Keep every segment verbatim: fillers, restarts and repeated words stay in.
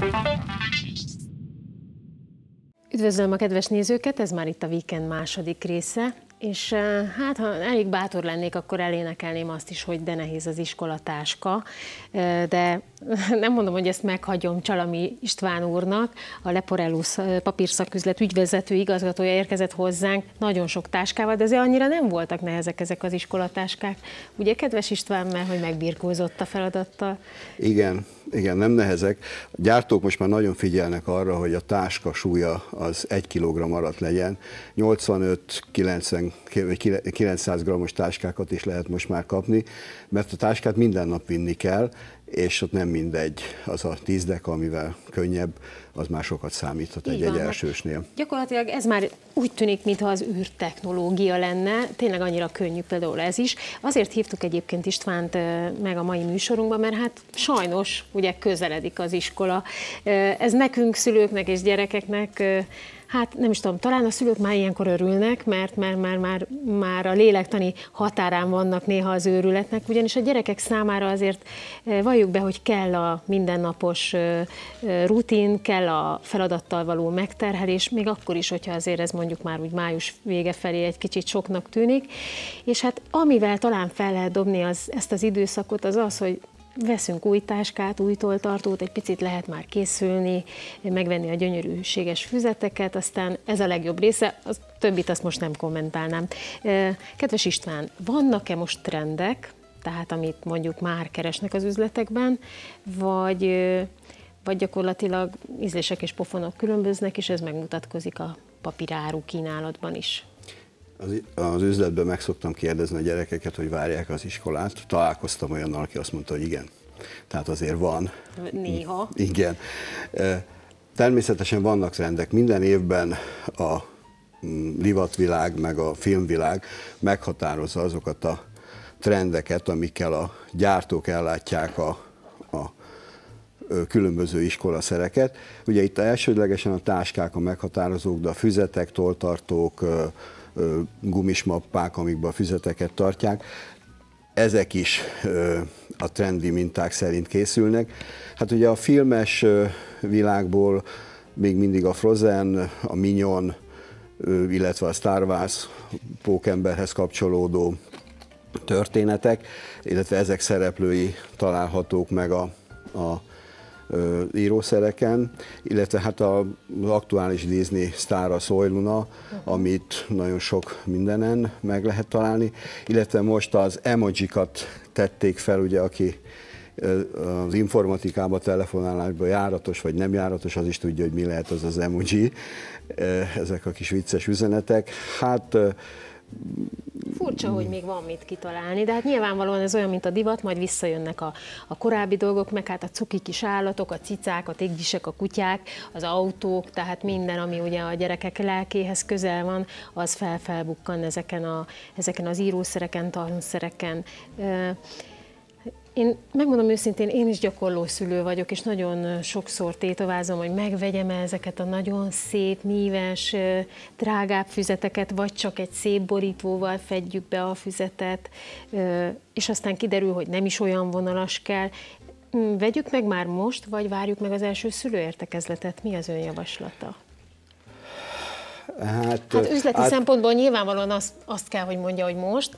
Üdvözlöm a kedves nézőket, ez már itt a Weekend második része, és hát ha elég bátor lennék, akkor elénekelném azt is, hogy de nehéz az iskolatáska, de nem mondom, hogy ezt meghagyom Csalami István úrnak, a Leporellus papírszaküzlet ügyvezető igazgatója érkezett hozzánk nagyon sok táskával, de azért annyira nem voltak nehezek ezek az iskolatáskák. Ugye, kedves István, mert hogy megbirkózott a feladattal? Igen, igen, nem nehezek. A gyártók most már nagyon figyelnek arra, hogy a táska súlya az egy kilogramm alatt legyen. nyolcvanöt-kilencszáz grammos táskákat is lehet most már kapni, mert a táskát minden nap vinni kell, és ott nem mindegy, az a tíz deka, amivel könnyebb, az már sokat számíthat egy, egy elsősnél. Gyakorlatilag ez már úgy tűnik, mintha az űrtechnológia lenne, tényleg annyira könnyű például ez is. Azért hívtuk egyébként Istvánt meg a mai műsorunkba, mert hát sajnos ugye közeledik az iskola. Ez nekünk, szülőknek és gyerekeknek, hát nem is tudom, talán a szülők már ilyenkor örülnek, mert már, már, már, már a lélektani határán vannak néha az őrületnek, ugyanis a gyerekek számára azért valljuk be, hogy kell a mindennapos rutin, kell a feladattal való megterhelés, még akkor is, hogyha azért ez mondjuk már úgy május vége felé egy kicsit soknak tűnik. És hát amivel talán fel lehet dobni az, ezt az időszakot, az az, hogy veszünk új táskát, új tolltartót, egy picit lehet már készülni, megvenni a gyönyörűséges füzeteket, aztán ez a legjobb része, az többit azt most nem kommentálnám. Kedves István, vannak-e most trendek, tehát amit mondjuk már keresnek az üzletekben, vagy, vagy gyakorlatilag ízlések és pofonok különböznek, és ez megmutatkozik a papíráru kínálatban is? Az, az üzletben meg szoktam kérdezni a gyerekeket, hogy várják az iskolát. Találkoztam olyannal, aki azt mondta, hogy igen. Tehát azért van. Néha. Igen. Természetesen vannak trendek. Minden évben a divatvilág, meg a filmvilág meghatározza azokat a trendeket, amikkel a gyártók ellátják a, a különböző iskolaszereket. Ugye itt elsődlegesen a táskák a meghatározók, de a füzetek, tolltartók, gumismappák, amikben a füzeteket tartják, ezek is a trendi minták szerint készülnek. Hát ugye a filmes világból még mindig a Frozen, a Minion, illetve a Star Wars pókemberhez kapcsolódó történetek, illetve ezek szereplői találhatók meg a, a írószereken, illetve hát az aktuális Disney sztár a Soy Luna, uh-huh. amit nagyon sok mindenen meg lehet találni, illetve most az emojikat tették fel, ugye, aki az informatikában, telefonálásban járatos vagy nem járatos, az is tudja, hogy mi lehet az az emoji, ezek a kis vicces üzenetek. Hát furcsa, hogy még van mit kitalálni, de hát nyilvánvalóan ez olyan, mint a divat, majd visszajönnek a, a korábbi dolgok, meg hát a cuki kis állatok, a cicák, a téggyisek, a kutyák, az autók, tehát minden, ami ugye a gyerekek lelkéhez közel van, az fel-felbukkan ezeken, a, ezeken az írószereken, tanszereken. Én megmondom őszintén, én is gyakorló szülő vagyok, és nagyon sokszor tétovázom, hogy megvegyem ezeket a nagyon szép, míves, drágább füzeteket, vagy csak egy szép borítóval fedjük be a füzetet, és aztán kiderül, hogy nem is olyan vonalas kell. Vegyük meg már most, vagy várjuk meg az első szülőértekezletet? Mi az ön javaslata? Hát, hát üzleti hát, szempontból nyilvánvalóan azt, azt kell, hogy mondja, hogy most.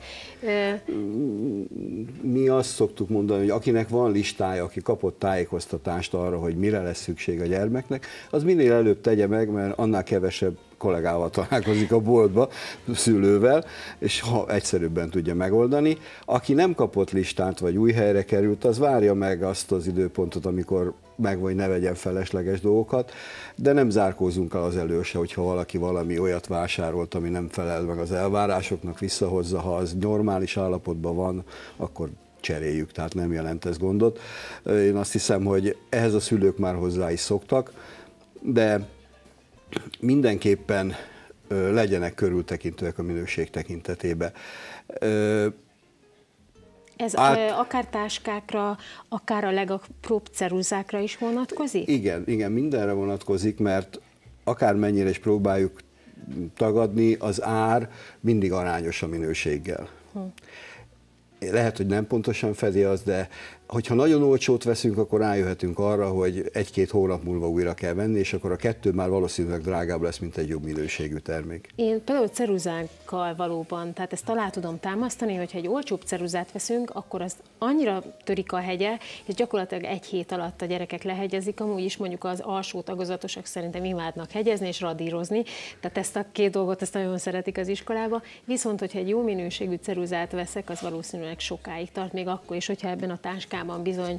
Mi azt szoktuk mondani, hogy akinek van listája, aki kapott tájékoztatást arra, hogy mire lesz szükség a gyermeknek, az minél előbb tegye meg, mert annál kevesebb kollégával találkozik a boltba, szülővel, és ha egyszerűbben tudja megoldani. Aki nem kapott listát, vagy új helyre került, az várja meg azt az időpontot, amikor meg vagy ne vegyen felesleges dolgokat, de nem zárkózunk el az előse, hogyha valaki valami olyat vásárolt, ami nem felel meg az elvárásoknak, visszahozza, ha az normális állapotban van, akkor cseréljük, tehát nem jelent ez gondot. Én azt hiszem, hogy ehhez a szülők már hozzá is szoktak, de mindenképpen legyenek körültekintőek a minőség tekintetében. Ez Át... akár táskákra, akár a legapróbb ceruzákra is vonatkozik? Igen, igen, mindenre vonatkozik, mert akármennyire is próbáljuk tagadni, az ár mindig arányos a minőséggel. Hm. Lehet, hogy nem pontosan fedi az, de Hogyha nagyon olcsót veszünk, akkor rájöhetünk arra, hogy egy-két hónap múlva újra kell venni, és akkor a kettő már valószínűleg drágább lesz, mint egy jobb minőségű termék. Én például ceruzákkal valóban, tehát ezt alá tudom támasztani, hogyha egy olcsóbb ceruzát veszünk, akkor az annyira törik a hegye, és gyakorlatilag egy hét alatt a gyerekek lehegyezik, amúgy is mondjuk az alsó tagozatosak szerintem imádnak hegyezni és radírozni, tehát ezt a két dolgot ezt nagyon szeretik az iskolába, viszont hogyha egy jó minőségű ceruzát veszek, az valószínűleg sokáig tart, még akkor is, hogyha ebben a táskában bizony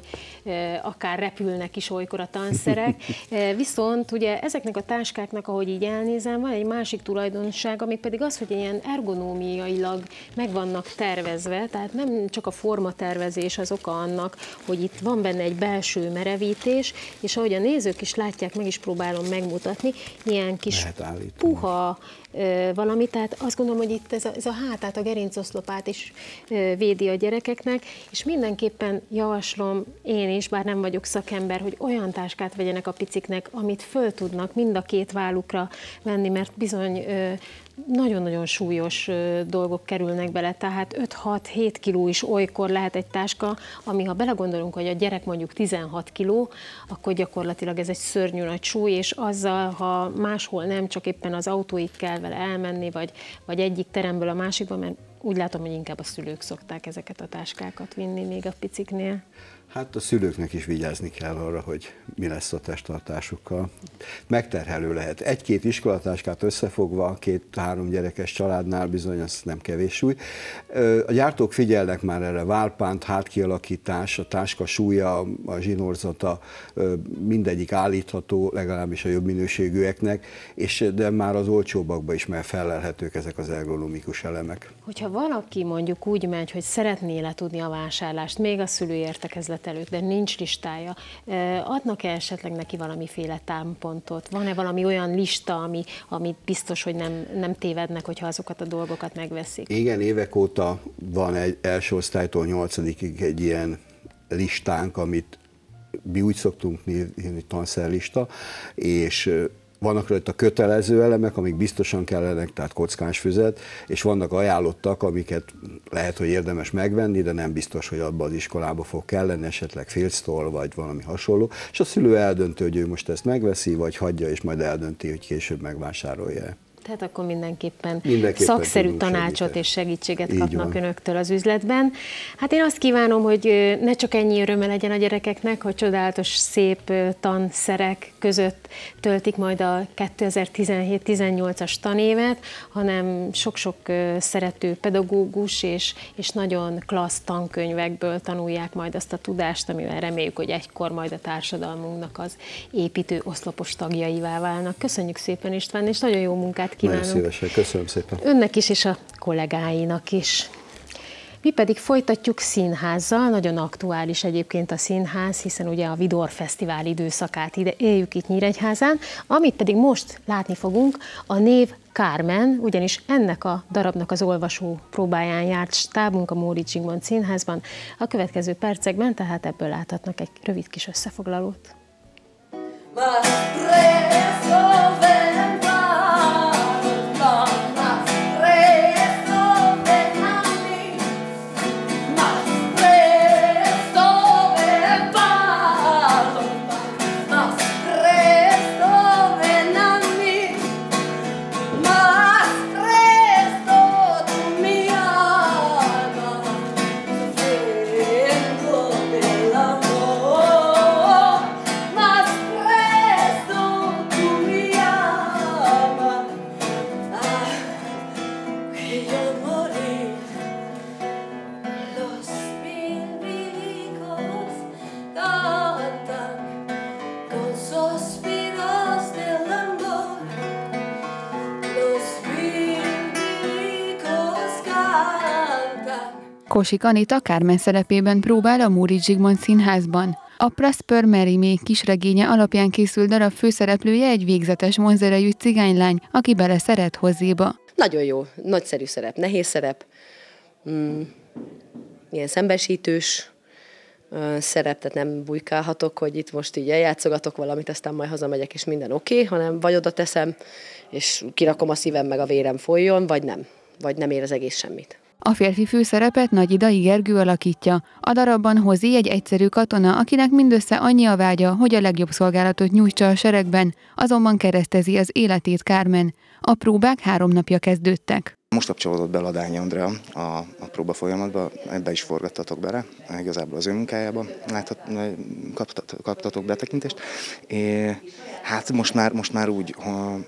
akár repülnek is olykor a tanszerek. Viszont ugye ezeknek a táskáknak, ahogy így elnézem, van egy másik tulajdonság, ami pedig az, hogy ilyen ergonómiailag meg vannak tervezve, tehát nem csak a formatervezés az oka annak, hogy itt van benne egy belső merevítés, és ahogy a nézők is látják, meg is próbálom megmutatni, ilyen kis puha valami, tehát azt gondolom, hogy itt ez a, ez a hátát, a gerincoszlopát is védi a gyerekeknek, és mindenképpen javaslom én is, bár nem vagyok szakember, hogy olyan táskát vegyenek a piciknek, amit föl tudnak mind a két vállukra venni, mert bizony nagyon-nagyon súlyos dolgok kerülnek bele, tehát öt-hat-hét kiló is olykor lehet egy táska, ami ha belegondolunk, hogy a gyerek mondjuk tizenhat kiló, akkor gyakorlatilag ez egy szörnyű nagy súly, és azzal, ha máshol nem, csak éppen az autóig kell vele elmenni, vagy, vagy egyik teremből a másikba, mert úgy látom, hogy inkább a szülők szokták ezeket a táskákat vinni még a piciknél. Hát a szülőknek is vigyázni kell arra, hogy mi lesz a testtartásukkal. Megterhelő lehet. Egy-két iskolatáskát összefogva, két-három gyerekes családnál bizony az nem kevés súly. A gyártók figyelnek már erre, válpánt, hátkialakítás, a táska súlya, a zsinórzata, mindegyik állítható, legalábbis a jobb minőségűeknek, és de már az olcsóbbakba is már felelhetők ezek az ergonomikus elemek. Hogyha valaki mondjuk úgy megy, hogy szeretné letudni a vásárlást, még a szülői értekezlet előtt, de nincs listája, adnak-e esetleg neki valamiféle támpontot? Van-e valami olyan lista, ami, amit biztos, hogy nem, nem tévednek, hogyha azokat a dolgokat megveszik? Igen, évek óta van egy első osztálytól nyolcadikig egy ilyen listánk, amit mi úgy szoktunk nézni, tanszerlista, és vannak rajta kötelező elemek, amik biztosan kellenek, tehát kockás füzet, és vannak ajánlottak, amiket lehet, hogy érdemes megvenni, de nem biztos, hogy abban az iskolába fog kelleni, esetleg filctól, vagy valami hasonló, és a szülő eldöntő, hogy ő most ezt megveszi, vagy hagyja, és majd eldönti, hogy később megvásárolja. Tehát akkor mindenképpen, mindenképpen szakszerű tanácsot segíteni. És segítséget Így kapnak van. Önöktől az üzletben. Hát én azt kívánom, hogy ne csak ennyi öröme legyen a gyerekeknek, hogy csodálatos, szép tanszerek között töltik majd a kétezer-tizenhét tizennyolcas tanévet, hanem sok-sok szerető pedagógus és, és nagyon klassz tankönyvekből tanulják majd azt a tudást, amivel reméljük, hogy egykor majd a társadalmunknak az építő oszlopos tagjaivá válnak. Köszönjük szépen, István, és nagyon jó munkát kívánunk. Nagyon szívesen, köszönöm szépen. Önnek is, és a kollégáinak is. Mi pedig folytatjuk színházzal, nagyon aktuális egyébként a színház, hiszen ugye a Vidor Fesztivál időszakát ide éljük itt Nyíregyházán, amit pedig most látni fogunk, a név Carmen, ugyanis ennek a darabnak az olvasó próbáján járt stábunk a Móricz Zsigmond Színházban. A következő percekben tehát ebből láthatnak egy rövid kis összefoglalót. Kosik Anita Carmen szerepében próbál a Móricz Zsigmond Színházban. A Prosper Mérimée kisregénye alapján készült darab főszereplője egy végzetes vonzerejű cigánylány, aki beleszeret Hozzéba. Nagyon jó, nagyszerű szerep, nehéz szerep, mm, ilyen szembesítős uh, szerep, tehát nem bujkálhatok, hogy itt most így eljátszogatok valamit, aztán majd hazamegyek és minden oké, okay, hanem vagy oda teszem, és kirakom a szívem meg a vérem folyjon, vagy nem, vagy nem ér az egész semmit. A férfi főszerepet Nagyidai Gergő alakítja. A darabban Hozi egy egyszerű katona, akinek mindössze annyi a vágya, hogy a legjobb szolgálatot nyújtsa a seregben, azonban keresztezi az életét Carmen. A próbák három napja kezdődtek. Most kapcsolódott be Ladányi Andrea a, a próba folyamatba, ebbe is forgattatok bele, igazából az ő munkájába láthat, kaptatok, kaptatok betekintést. É, hát most már, most már úgy, ha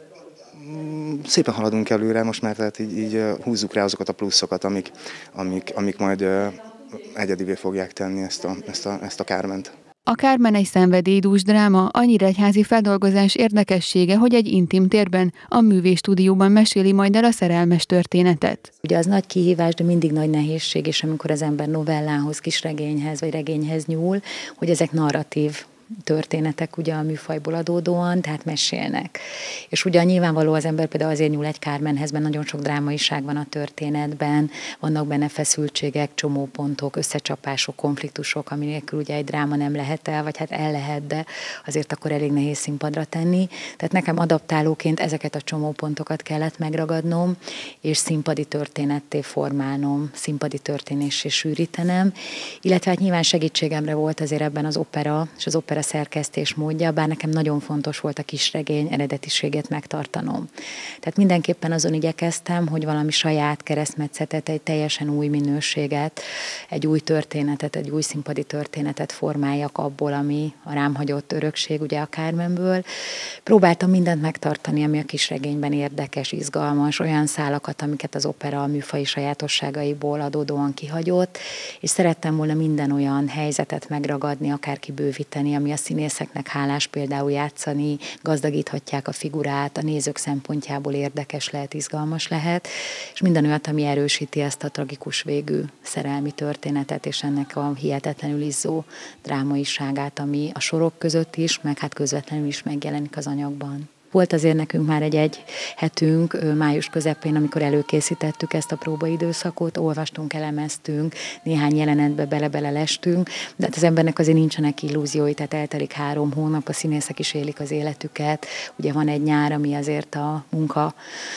szépen haladunk előre, most már tehát így, így húzzuk rá azokat a pluszokat, amik, amik, amik majd egyedivé fogják tenni ezt a, ezt a, ezt a Carment. A Carmen egy szenvedélydús dráma, a nyíregyházi feldolgozás érdekessége, hogy egy intim térben, a művészstúdióban meséli majd el a szerelmes történetet. Ugye az nagy kihívás, de mindig nagy nehézség, és amikor az ember novellához, kisregényhez vagy regényhez nyúl, hogy ezek narratív történetek ugye a műfajból adódóan, tehát mesélnek. És ugye nyilvánvaló az ember például azért nyúl egy Carmenhez, mert nagyon sok drámaiság van a történetben, vannak benne feszültségek, csomópontok, összecsapások, konfliktusok, ami nélkül ugye egy dráma nem lehet el, vagy hát el lehet, de azért akkor elég nehéz színpadra tenni. Tehát nekem adaptálóként ezeket a csomópontokat kellett megragadnom, és színpadi történetté formálnom, színpadi történéssé sűrítenem, illetve hát nyilván segítségemre volt azért ebben az opera, és az opera a szerkesztés módja, bár nekem nagyon fontos volt a kisregény eredetiségét megtartanom. Tehát mindenképpen azon igyekeztem, hogy valami saját keresztmetszetet, egy teljesen új minőséget, egy új történetet, egy új színpadi történetet formáljak abból, ami a rám hagyott örökség, ugye a Carmenből. Próbáltam mindent megtartani, ami a kisregényben érdekes, izgalmas, olyan szálakat, amiket az opera a műfai sajátosságaiból adódóan kihagyott, és szerettem volna minden olyan helyzetet megragadni, akár kibővíteni, ami a színészeknek hálás például játszani, gazdagíthatják a figurát, a nézők szempontjából érdekes lehet, izgalmas lehet, és minden olyat, ami erősíti ezt a tragikus végű szerelmi történetet, és ennek a hihetetlenül izzó drámaiságát, ami a sorok között is, meg hát közvetlenül is megjelenik az anyagban. Volt azért nekünk már egy egy hetünk május közepén, amikor előkészítettük ezt a próbaidőszakot, olvastunk, elemeztünk, néhány jelenetbe bele-bele lestünk, de hát az embernek azért nincsenek illúziói, tehát eltelik három hónap, a színészek is élik az életüket, ugye van egy nyár, ami azért a munka,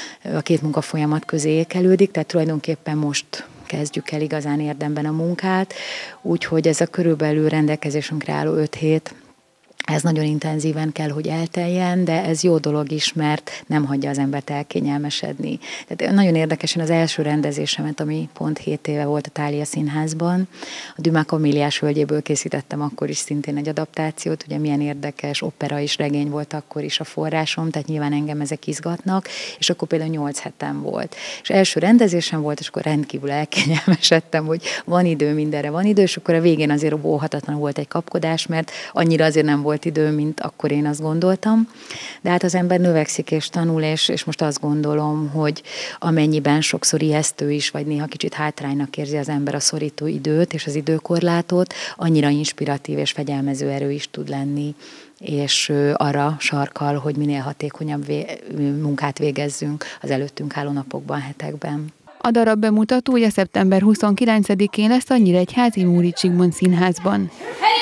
a két munka folyamat közé ékelődik, tehát tulajdonképpen most kezdjük el igazán érdemben a munkát, úgyhogy ez a körülbelül rendelkezésünkre álló öt hét, ez nagyon intenzíven kell, hogy elteljen, de ez jó dolog is, mert nem hagyja az embert elkényelmesedni. Tehát nagyon érdekes, én az első rendezésemet, ami pont hét éve volt a Thália Színházban, a Dumas Kamiliás Völgyéből készítettem akkor is szintén egy adaptációt, ugye milyen érdekes opera és regény volt akkor is a forrásom, tehát nyilván engem ezek izgatnak, és akkor például nyolc hetem volt. És első rendezésem volt, és akkor rendkívül elkényelmesedtem, hogy van idő, mindenre van idő, és akkor a végén azért óhatatlan volt egy kapkodás, mert annyira azért nem volt volt idő, mint akkor én azt gondoltam. De hát az ember növekszik és tanul, és, és most azt gondolom, hogy amennyiben sokszor ijesztő is, vagy néha kicsit hátránynak érzi az ember a szorító időt és az időkorlátot, annyira inspiratív és fegyelmező erő is tud lenni, és arra sarkal, hogy minél hatékonyabb vé- munkát végezzünk az előttünk álló napokban, hetekben. A darab bemutatója szeptember huszonkilencedikén lesz a Nyíregyházi Móricz Zsigmond Színházban.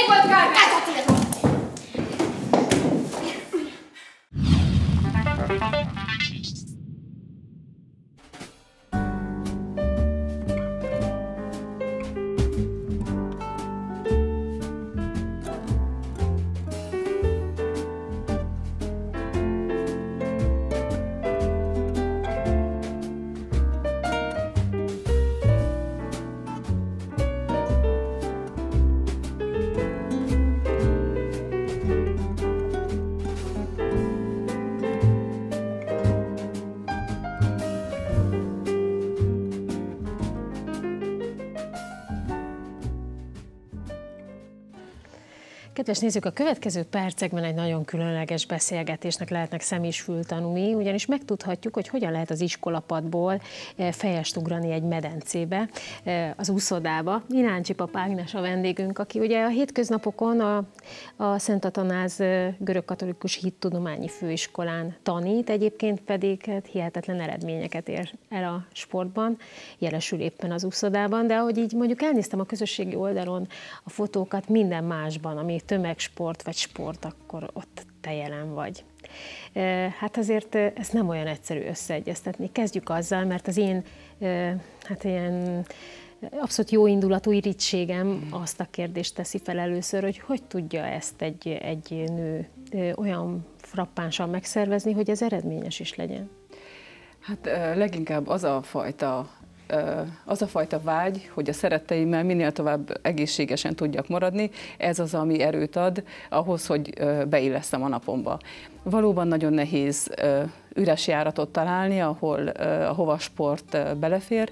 Kedves nézők, a következő percekben egy nagyon különleges beszélgetésnek lehetnek szem és fültanúi, ugyanis megtudhatjuk, hogy hogyan lehet az iskolapadból fejest ugrani egy medencébe, az úszodába. Ináncsi Pap Ágnes a vendégünk, aki ugye a hétköznapokon a, a Szent Atanáz görögkatolikus hittudományi főiskolán tanít, egyébként pedig hát hihetetlen eredményeket ér el a sportban, jelesül éppen az úszodában, de ahogy így mondjuk elnéztem a közösségi oldalon a fotókat, minden másban, ami tömegsport vagy sport, akkor ott te jelen vagy. Hát azért ezt nem olyan egyszerű összeegyeztetni. Kezdjük azzal, mert az én hát ilyen abszolút jó indulatú irítségem azt a kérdést teszi fel először, hogy hogy tudja ezt egy, egy nő olyan frappánsan megszervezni, hogy ez eredményes is legyen. Hát leginkább az a fajta az a fajta vágy, hogy a szeretteimmel minél tovább egészségesen tudjak maradni, ez az, ami erőt ad ahhoz, hogy beillesztem a napomba. Valóban nagyon nehéz üres járatot találni, ahol a hovasport belefér.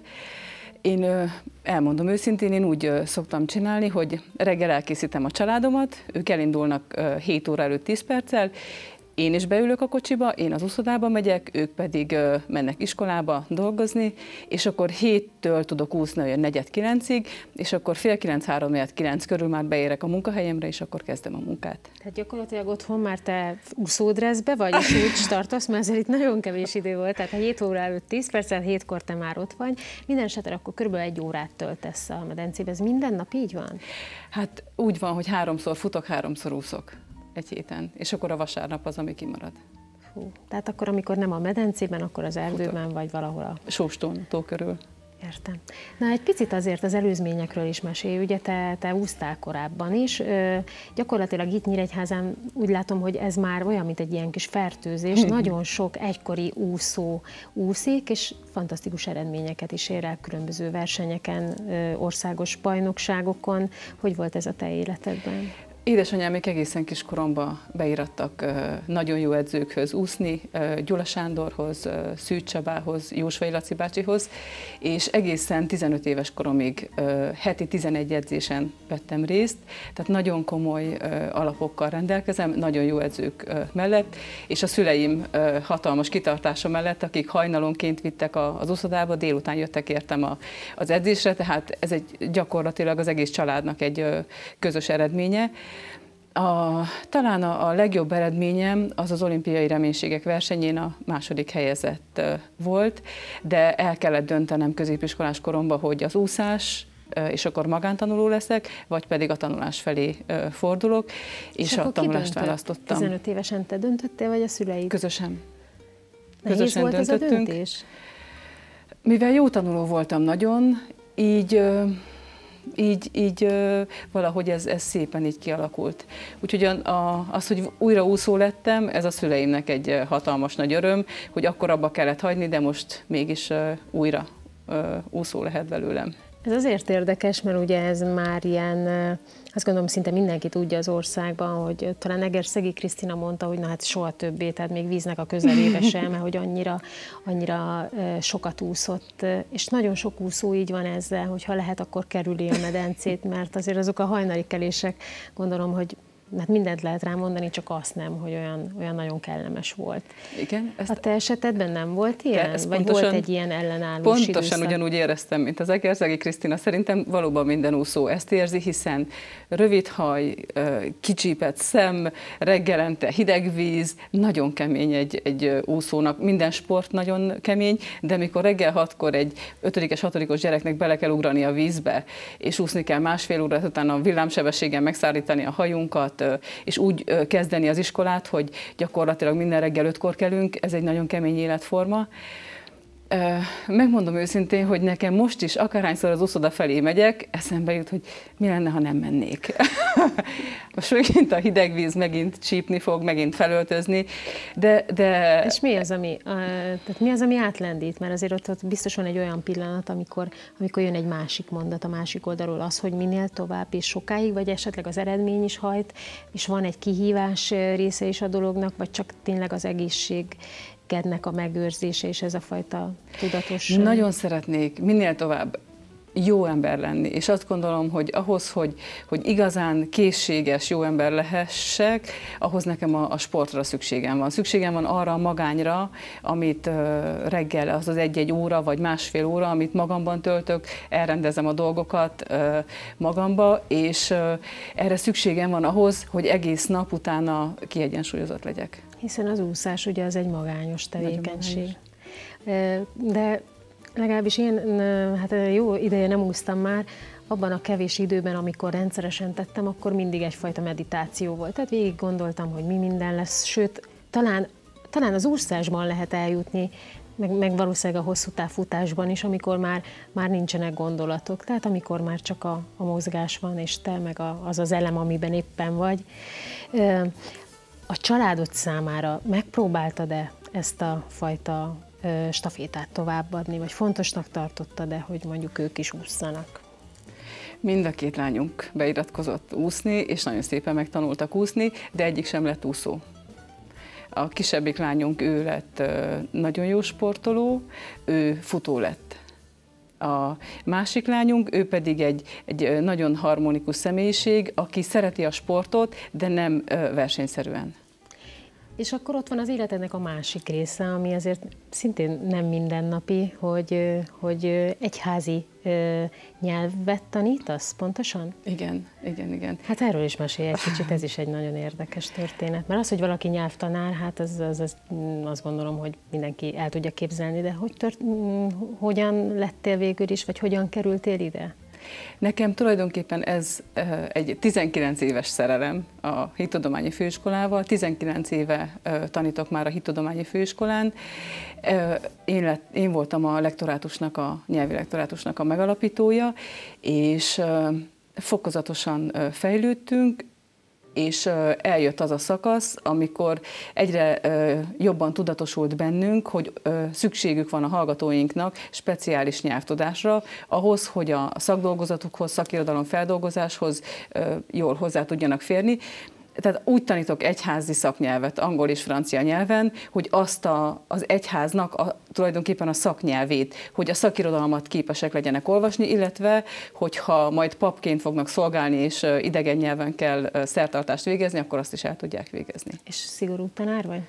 Én elmondom őszintén, én úgy szoktam csinálni, hogy reggel elkészítem a családomat, ők elindulnak hét óra előtt tíz perccel, én is beülök a kocsiba, én az úszodába megyek, ők pedig mennek iskolába dolgozni, és akkor héttől tudok úszni olyan negyed kilencig, és akkor fél kilenc, három, negyed kilenc körül már beérek a munkahelyemre, és akkor kezdem a munkát. Tehát gyakorlatilag otthon már te úszódresszbe vagy, és úgy tartasz, mert ezért itt nagyon kevés idő volt, tehát ha hét óra előtt tíz perccel, hétkor te már ott vagy, minden esetre akkor körülbelül egy órát töltesz a medencébe. Ez minden nap így van? Hát úgy van, hogy háromszor futok, háromszor úszok egy héten, és akkor a vasárnap az, ami kimarad. Hú, tehát akkor, amikor nem a medencében, akkor az erdőben, Futok. Vagy valahol a... Sóstón, tó körül. Értem. Na, egy picit azért az előzményekről is mesélj, ugye te, te úsztál korábban is, Ö, gyakorlatilag itt Nyíregyházán úgy látom, hogy ez már olyan, mint egy ilyen kis fertőzés, nagyon sok egykori úszó úszik, és fantasztikus eredményeket is ér el különböző versenyeken, ö, országos bajnokságokon. Hogy volt ez a te életedben? Édesanyám még egészen kiskoromban beirattak nagyon jó edzőkhöz úszni, Gyula Sándorhoz, Szűcs Csabához, Jósvai Laci bácsihoz, és egészen tizenöt éves koromig heti tizenegy edzésen vettem részt, tehát nagyon komoly alapokkal rendelkezem, nagyon jó edzők mellett, és a szüleim hatalmas kitartása mellett, akik hajnalonként vittek az úszodába, délután jöttek értem az edzésre, tehát ez egy gyakorlatilag az egész családnak egy közös eredménye. A, talán a, a legjobb eredményem az az olimpiai reménységek versenyén a második helyezett volt, de el kellett döntenem középiskolás koromban, hogy az úszás, és akkor magántanuló leszek, vagy pedig a tanulás felé fordulok, és, és a tanulást választottam. tizenöt évesen te döntöttél, vagy a szüleid? Közösen. Nehéz Közösen volt döntöttünk. Ez a döntés? Mivel jó tanuló voltam nagyon, így... Így, így valahogy ez, ez szépen így kialakult. Úgyhogy a, az, hogy újra úszó lettem, ez a szüleimnek egy hatalmas nagy öröm, hogy akkor abba kellett hagyni, de most mégis újra úszó lehet belőlem. Ez azért érdekes, mert ugye ez már ilyen, azt gondolom szinte mindenki tudja az országban, hogy talán Egerszegi Krisztina mondta, hogy na hát soha többé, tehát még víznek a közelébe sem, mert hogy annyira, annyira sokat úszott, és nagyon sok úszó így van ezzel, hogy ha lehet, akkor kerüli a medencét, mert azért azok a hajnali kelések, gondolom, hogy mert mindent lehet rá mondani, csak azt nem, hogy olyan, olyan nagyon kellemes volt. Igen, ezt a te esetedben nem volt ilyen? Vagy pontosan, volt egy ilyen ellenállós Pontosan időszak? Ugyanúgy éreztem, mint az Egerszegi Krisztina. Szerintem valóban minden úszó ezt érzi, hiszen rövid haj, kicsípett szem, reggelente hideg víz, nagyon kemény egy, egy úszónak. Minden sport nagyon kemény, de mikor reggel hatkor egy ötödikes, hatodikos gyereknek bele kell ugrani a vízbe, és úszni kell másfél órát, utána a villámsebességgel megszállítani a hajunkat, és úgy kezdeni az iskolát, hogy gyakorlatilag minden reggel ötkor kelünk, ez egy nagyon kemény életforma. Megmondom őszintén, hogy nekem most is, akárhányszor az úszoda felé megyek, eszembe jut, hogy mi lenne, ha nem mennék. Most megint a hideg víz megint csípni fog, megint felöltözni, de... de... És mi az, ami, tehát mi az, ami átlendít? Mert azért ott, ott biztos van egy olyan pillanat, amikor, amikor jön egy másik mondat a másik oldalról, az, hogy minél tovább és sokáig, vagy esetleg az eredmény is hajt, és van egy kihívás része is a dolognak, vagy csak tényleg az egészség kednek a megőrzése és ez a fajta tudatos... Nagyon szeretnék minél tovább jó ember lenni, és azt gondolom, hogy ahhoz, hogy, hogy igazán készséges jó ember lehessek, ahhoz nekem a, a sportra szükségem van. Szükségem van arra a magányra, amit uh, reggel, az az egy-egy óra, vagy másfél óra, amit magamban töltök, elrendezem a dolgokat uh, magamba, és uh, erre szükségem van ahhoz, hogy egész nap utána kiegyensúlyozott legyek. Hiszen az úszás ugye az egy magányos tevékenység. De legalábbis én hát jó ideje nem úsztam már, abban a kevés időben, amikor rendszeresen tettem, akkor mindig egyfajta meditáció volt. Tehát végig gondoltam, hogy mi minden lesz, sőt, talán, talán az úszásban lehet eljutni, meg, meg valószínűleg a hosszú távfutásban is, amikor már, már nincsenek gondolatok. Tehát amikor már csak a, a mozgás van, és te meg a, az az elem, amiben éppen vagy. A családod számára megpróbáltad-e ezt a fajta stafétát továbbadni, vagy fontosnak tartottad-e, hogy mondjuk ők is ússzanak? Mind a két lányunk beiratkozott úszni, és nagyon szépen megtanultak úszni, de egyik sem lett úszó. A kisebbik lányunk, ő lett nagyon jó sportoló, ő futó lett. A másik lányunk, ő pedig egy, egy nagyon harmonikus személyiség, aki szereti a sportot, de nem versenyszerűen. És akkor ott van az életednek a másik része, ami azért szintén nem mindennapi, hogy, hogy egyházi nyelvet tanítasz pontosan? Igen, igen, igen. Hát erről is mesélj egy kicsit, ez is egy nagyon érdekes történet. Mert az, hogy valaki nyelvtanár, hát az, az, az, azt gondolom, hogy mindenki el tudja képzelni, de hogy tört, hogyan lettél végül is, vagy hogyan kerültél ide? Nekem tulajdonképpen ez egy tizenkilenc éves szerelem a Hittudományi Főiskolával. tizenkilenc éve tanítok már a Hittudományi Főiskolán. Én, lett, én voltam a lektorátusnak, a nyelvi lektorátusnak a megalapítója, és fokozatosan fejlődtünk, és eljött az a szakasz, amikor egyre jobban tudatosult bennünk, hogy szükségük van a hallgatóinknak speciális nyelvtudásra, ahhoz, hogy a szakdolgozatukhoz, szakirodalom feldolgozáshoz jól hozzá tudjanak férni. Tehát úgy tanítok egyházi szaknyelvet, angol és francia nyelven, hogy azt a, az egyháznak a, tulajdonképpen a szaknyelvét, hogy a szakirodalmat képesek legyenek olvasni, illetve hogyha majd papként fognak szolgálni, és idegen nyelven kell szertartást végezni, akkor azt is el tudják végezni. És szigorú tanár vagy?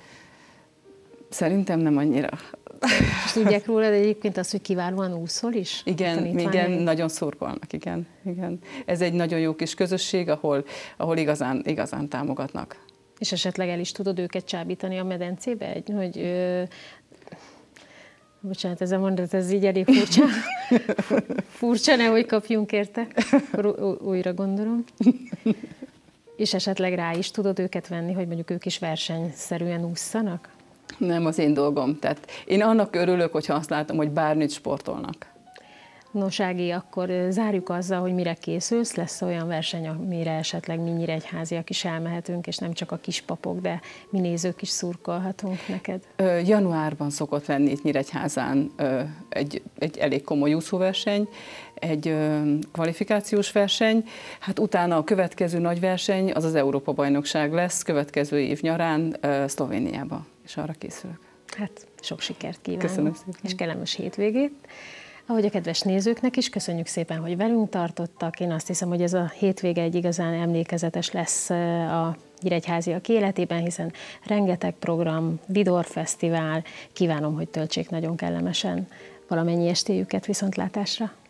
Szerintem nem annyira. És tudják rólad egyébként azt, hogy kiválóan úszol is? Igen, igen, nagyon szurkolnak, igen, igen. Ez egy nagyon jó kis közösség, ahol, ahol igazán, igazán támogatnak. És esetleg el is tudod őket csábítani a medencébe? Hogy, ö... Bocsánat, ez a mondat, ez így elég furcsa. Furcsa, nehogy kapjunk érte. Akkor újra gondolom. És esetleg rá is tudod őket venni, hogy mondjuk ők is versenyszerűen ússzanak? Nem az én dolgom. Tehát én annak örülök, hogyha azt látom, hogy bármit sportolnak. Nos, Ági, akkor zárjuk azzal, hogy mire készülsz. Lesz olyan verseny, amire esetleg mi nyíregyháziak is elmehetünk, és nem csak a kispapok, de mi nézők is szurkolhatunk neked. Ö, januárban szokott lenni itt Nyíregyházán ö, egy, egy elég komoly úszóverseny, egy ö, kvalifikációs verseny. Hát utána a következő nagy verseny, az az Európa-bajnokság lesz, következő év nyarán ö, Szlovéniába, és arra készülök. Hát sok sikert kívánok. Köszönöm szépen. És kellemes hétvégét. Ahogy a kedves nézőknek is, köszönjük szépen, hogy velünk tartottak. Én azt hiszem, hogy ez a hétvége egy igazán emlékezetes lesz a nyíregyháziak életében, hiszen rengeteg program, Vidor Fesztivál. Kívánom, hogy töltsék nagyon kellemesen valamennyi estéjüket, viszontlátásra.